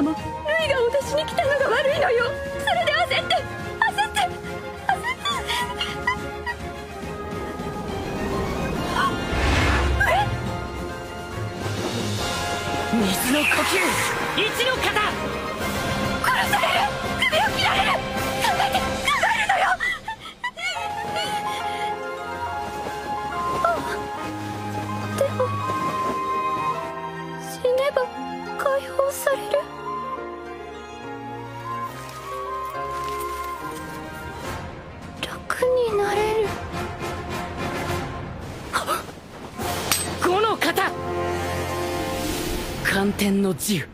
もルイが脅しに来たのが悪いのよ。それで焦って水の呼吸、一の型。 殺される、首を切られる。考えるのよ。でも死ねば解放される。楽になれる。 5の型。寒天の自由。